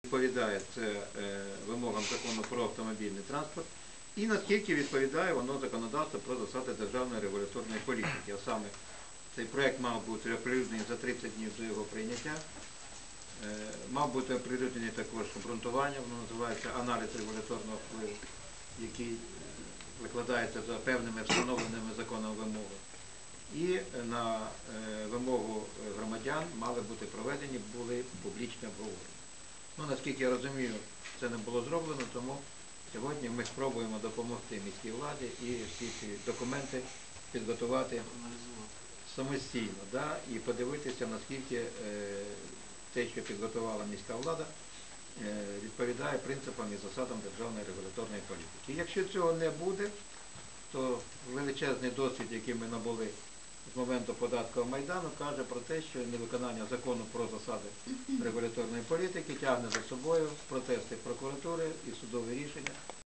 відповідає це вимогам закону про автомобільний транспорт і наскільки відповідає воно законодавству про засади державної регуляторної політики. А саме цей проєкт мав бути оприлюднений за 30 днів до його прийняття. Мав бути оприлюднений також обґрунтування, воно називається аналіз регуляторного впливу, який викладається за певними встановленими законом вимогами. І на вимогу громадян мали бути проведені публічні обговорення. Наскільки я розумію, це не було зроблено, тому сьогодні ми спробуємо допомогти міській владі і всі ці документи підготувати самостійно, і подивитися, наскільки те, що підготувала міська влада, відповідає принципам і засадам державної регуляторної політики. Якщо цього не буде, то величезний досвід, який ми набули з моменту податкового Майдану, каже про те, що невиконання закону про засади регуляторної політики тягне за собою протести прокуратури і судові рішення.